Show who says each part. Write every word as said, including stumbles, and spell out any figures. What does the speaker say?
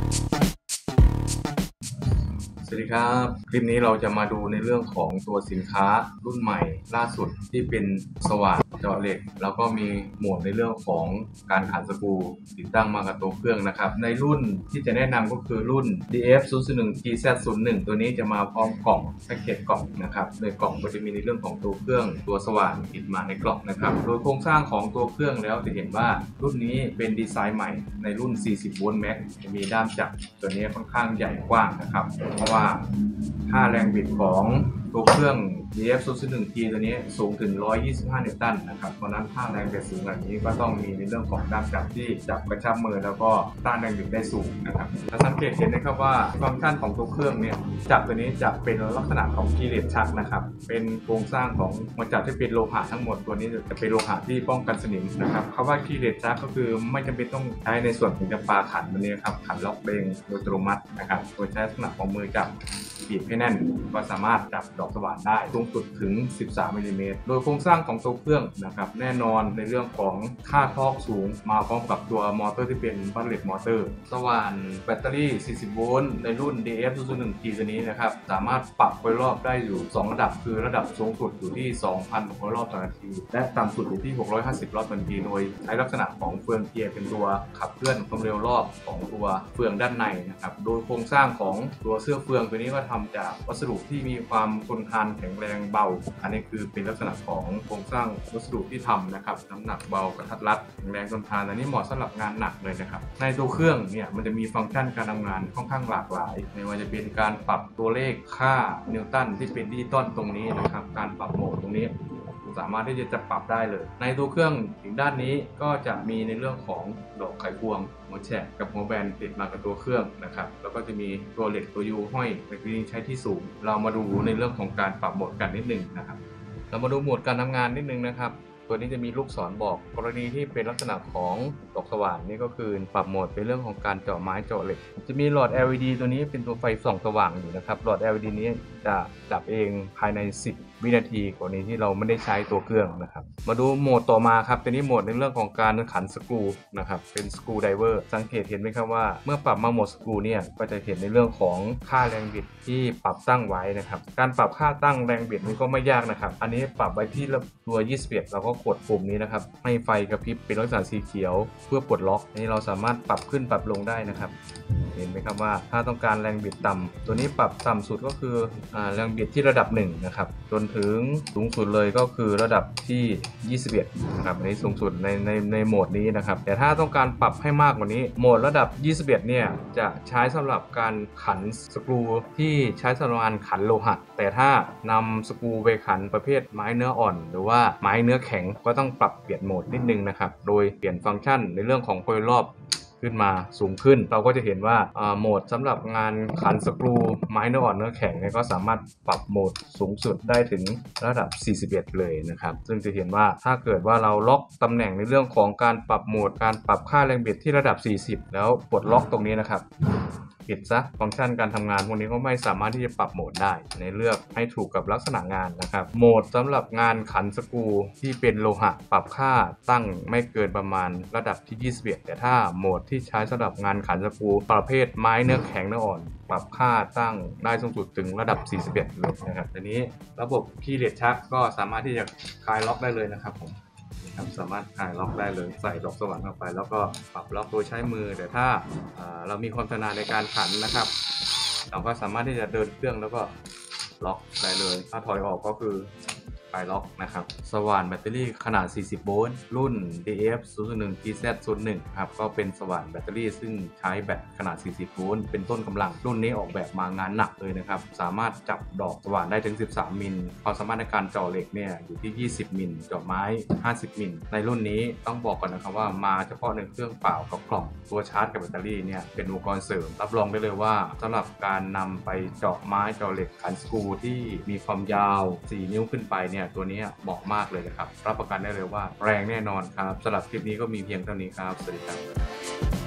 Speaker 1: สวัสดีครับคลิปนี้เราจะมาดูในเรื่องของตัวสินค้ารุ่นใหม่ล่าสุดที่เป็นสว่านเจาะเหล็กแล้วก็มีโหมดในเรื่องของการขันสกรูติดตั้งมากับตัวเครื่องนะครับในรุ่นที่จะแนะนำก็คือรุ่น ดี เอฟ ศูนย์ ศูนย์ หนึ่ง ที แซด ศูนย์ หนึ่ง ตัวนี้จะมาพร้อมกล่องแพ็กเกจกล่องนะครับในกล่องก็จะมีในเรื่องของตัวเครื่องตัวสว่านติดมาในกล่องนะครับโดยโครงสร้างของตัวเครื่องแล้วจะเห็นว่ารุ่นนี้เป็นดีไซน์ใหม่ในรุ่นสี่สิบโวลต์แม็กจะมีด้ามจับตัวนี้ค่อนข้างใหญ่กว้างนะครับเพราะว่าค่าแรงบิดของตัวเครื่อง ดี เอฟ ศูนย์ ศูนย์ หนึ่ง ที ตัวนี้สูงถึงหนึ่งร้อยยี่สิบห้านิวตันนะครับเพราะนั้นค่าแรงบิดสูงแบบนี้ก็ต้องมีในเรื่องของด้ามจับที่จับกระชับมือแล้วก็ต้านแรงบิดได้สูงนะครับถ้าสังเกตเห็นนะครับว่าฟังก์ชันของตัวเครื่องเนี่ยจับตัวนี้จะเป็นลักษณะของคีย์เลสชักนะครับเป็นโครงสร้างของหัวจับที่เป็นโลหะทั้งหมดตัวนี้จะเป็นโลหะที่ป้องกันสนิมนะครับคำว่าคีย์เลสชักก็คือไม่จำเป็นต้องใช้ในส่วนของจำปาขันตัวนี้ครับขันล็อกเบงโดยอัตโนมัตินะครับโดยใช้ลักษณะของมือจับบีบให้แน่นก็สามารถจับดอกสว่านได้สูงสุดถึงสิบสามมิลลิเมตรโดยโครงสร้างของตัวเครื่องนะครับแน่นอนในเรื่องของค่าทอร์กสูงมาพร้อมกับตัวมอเตอร์ที่เป็นบัลเลตมอเตอร์สว่านแบตเตอรี่สี่สิบโวลต์ในรุ่น ดี เอฟ ศูนย์ ศูนย์ หนึ่ง ที ตัวนี้นะครับสามารถปรับไฟรอบได้อยู่สองระดับคือระดับสูงสุดอยู่ที่ สองพันหกร้อย รอบต่อนาทีและต่ำสุดอยู่ที่หกร้อยห้าสิบรอบต่อนาทีโดยใช้ลักษณะของเฟืองเกียร์เป็นตัวขับเคลื่อนความเร็วรอบของตัวเฟืองด้านในนะครับโดยโครงสร้างของตัวเสื้อเฟืองตัวนี้ก็ทำจากวัสดุที่มีความทนทานแข็งแรงเบาอันนี้คือเป็นลักษณะของโครงสร้างวัสดุที่ทำนะครับน้ำหนักเบากระทัดรัดแข็งแรงทนทานอันนี้เหมาะสำหรับงานหนักเลยนะครับในตัวเครื่องเนี่ยมันจะมีฟังก์ชันการทำงานค่อนข้างหลากหลายไม่ว่าจะเป็นการปรับตัวเลขค่านิวตันที่เป็นดิจิตอลตรงนี้นะครับการปรับโหมดตรงนี้สามารถที่จะปรับได้เลยในตัวเครื่องถึงด้านนี้ก็จะมีในเรื่องของดอกไขควงหัวแฉกกับหัวแบนติดมากับตัวเครื่องนะครับแล้วก็จะมีตัวเหล็กตัวยูห้อยในที่นี้ใช้ที่สูงเรามาดูในเรื่องของการปรับโหมดกันนิดนึงนะครับเรามาดูโหมดการทำงานนิดนึงนะครับตัวนี้จะมีลูกศรบอกกรณีที่เป็นลักษณะของดอกสว่านนี่ก็คือปรับโหมดเป็นเรื่องของการเจาะไม้เจาะเหล็กจะมีหลอด แอล อี ดี ตัวนี้เป็นตัวไฟส่องสว่างอยู่นะครับหลอด แอล อี ดี นี้จะดับเองภายในสิบวินาทีกรณีที่เราไม่ได้ใช้ตัวเครื่องนะครับมาดูโหมดต่อมาครับตัวนี้โหมดในเรื่องของการขันสกรูนะครับเป็นสกรูไดเวอร์สังเกตเห็นไหมครับว่าเมื่อปรับมาโหมดสกรูเนี่ยก็จะเห็นในเรื่องของค่าแรงบิดที่ปรับตั้งไว้นะครับการปรับค่าตั้งแรงบิดนี่ก็ไม่ยากนะครับอันนี้ปรับไว้ที่ตัวยี่สิบเอ็ดเราก็กดปุ่มนี้นะครับให้ไฟกระพริบเป็นลักษณะสีเขียวเพื่อปลดล็อกนี่เราสามารถปรับขึ้นปรับลงได้นะครับเห็นไหมครับว่าถ้าต้องการแรงบิดต่ำตัวนี้ปรับต่ำสุดก็คืออ่าแรงบิดที่ระดับหนึ่งนะครับจนถึงสูงสุดเลยก็คือระดับที่ยี่สิบเอ็ดนะครับอันนี้สูงสุดในในในโหมดนี้นะครับแต่ถ้าต้องการปรับให้มากกว่านี้โหมดระดับยี่สิบเอ็ดเนี่ยจะใช้สำหรับการขันสกรูที่ใช้สำหรับการขันโลหะแต่ถ้านำสกรูไปขันประเภทไม้เนื้ออ่อนหรือว่าไม้เนื้อแข็งก็ต้องปรับเปลี่ยนโหมดนิดนึงนะครับโดยเปลี่ยนฟังก์ชันในเรื่องของโคยรอบขึ้นมาสูงขึ้นเราก็จะเห็นว่าโหมดสำหรับงานขันสกรูไม้เนื้ออ่อนเนื้อแข็งเนี่ยก็สามารถปรับโหมดสูงสุดได้ถึงระดับสี่สิบเอ็ดเลยนะครับซึ่งจะเห็นว่าถ้าเกิดว่าเราล็อกตำแหน่งในเรื่องของการปรับโหมดการปรับค่าแรงบิดที่ระดับสี่สิบแล้วปลดล็อกตรงนี้นะครับปิดซะฟังก์ชันการทำงานพวกนี้ก็ไม่สามารถที่จะปรับโหมดได้ในเลือกให้ถูกกับลักษณะงานนะครับโหมดสำหรับงานขันสกรูที่เป็นโลหะปรับค่าตั้งไม่เกินประมาณระดับที่ยี่สิบเอ็ดแต่ถ้าโหมดที่ใช้สำหรับงานขันสกรูประเภทไม้เนื้อแข็งเนื้ออ่อนปรับค่าตั้งได้สูงสุดถึงระดับสี่สิบเอ็ดเลยนะครับทีนี้ระบบคีย์เลสชักก็สามารถที่จะคลายล็อกได้เลยนะครับผมสามารถคลายล็อกได้เลยใส่ดอกสว่านเข้าไปแล้วก็ปรับล็อกโดยใช้มือแต่ถ้าเรามีความชำนาญในการขันนะครับเราก็สามารถที่จะเดินเครื่องแล้วก็ล็อกได้เลยถ้าถอยออกก็คือคลายล็อกนะครับสว่านแบตเตอรี่ขนาดสี่สิบโวลต์รุ่น ดี เอฟ ศูนย์ ศูนย์ หนึ่ง ที แซด ศูนย์ หนึ่ง ครับก็เป็นสว่านแบตเตอรี่ซึ่งใช้แบตขนาดสี่สิบโวลต์เป็นต้นกำลังรุ่นนี้ออกแบบมางานหนักเลยนะครับสามารถจับดอกสว่านได้ถึงสิบสามมิลความสามารถในการเจาะเหล็กเนี่ยอยู่ที่ยี่สิบมิลเจาะไม้ห้าสิบมิลในรุ่นนี้ต้องบอกก่อนนะครับว่ามาเฉพาะในเครื่องเปล่ากับกล่องตัวชาร์จกับแบตเตอรี่เนี่ยเป็นอุปกรณ์เสริมรับรองได้เลยว่าสำหรับการนำไปเจาะไม้เจาะเหล็กขันสกรูที่มีความยาวสี่นิ้วขึ้นไปเนี่ยตัวนี้เหมาะมากเลยนะครับรับประกันได้เลยว่าแรงแน่นอนครับสำหรับคลิปนี้ก็มีเพียงเท่านี้ครับสวัสดีครับ